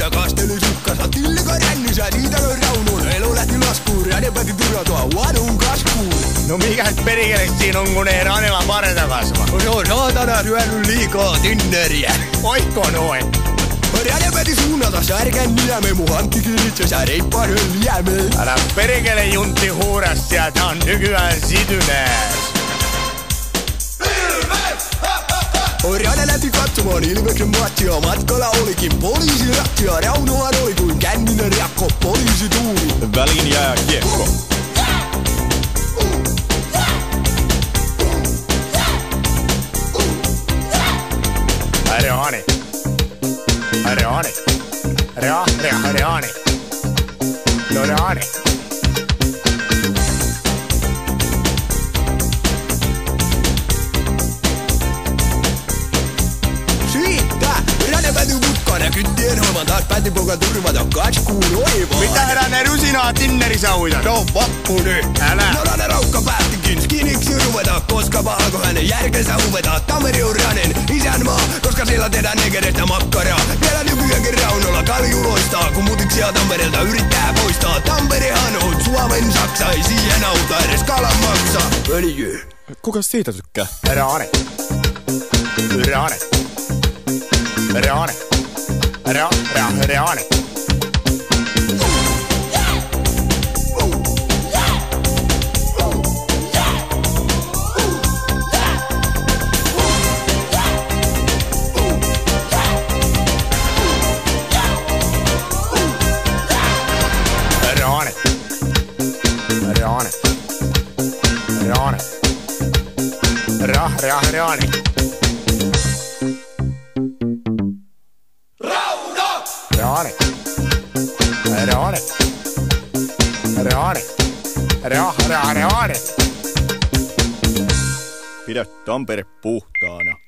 ja kasteli sukkansa tillikon rännissä, siitä löi Raunon. Elo lähti laskuun, rädepääti turjautua Vadun kaskuun. No mikäs perikele siinä on, kun ei Ranella pareta kasva? No se on saatana syönyt liikaa Tinderiä. Oikko noin? Rädepääti suunnata särkän niemen, mun hankkikin itsensä reippaisen liemen. Älä perikele Juntti huuras, sieltä on nykyään Sitynääs. Rane lähti katsomaan Ilveksen matsia, matkalla olikin poliisirattia. Raunohan oli kuin känninen riakko, poliisi tuuli. Väliin jää kiekko. Reani. Reani. Reani. No Reani. Siitä! Rane päätyi mutkaan ja kyttien hoivan taas päätti poika turvata kaskuun oivaan. Mitä Rane rusinaa Tinnerissä uitat? Se on vappu nyt! Älä! No Rane raukka päättikin skiniksi ruveta, koska alkoi hänen järkensä huveta. Tammeri on Ranen isänmaa, koska siellä tehdään negerestä makkaraa. Vielä nykyäänkin Raunolla kaljuloistaa, kun mutiksia Tampereelta yrittää poistaa. Tamperehan on Suomen Saksa, ei siihen auta edes kalan maksaa. Öljy. Kuka siitä tykkää? Reani. Reani. Reani. Reani. Reani. Reani. Reani. Reani. Reani. Reani. Reani. Reani. Pidä Tampere puhtaana.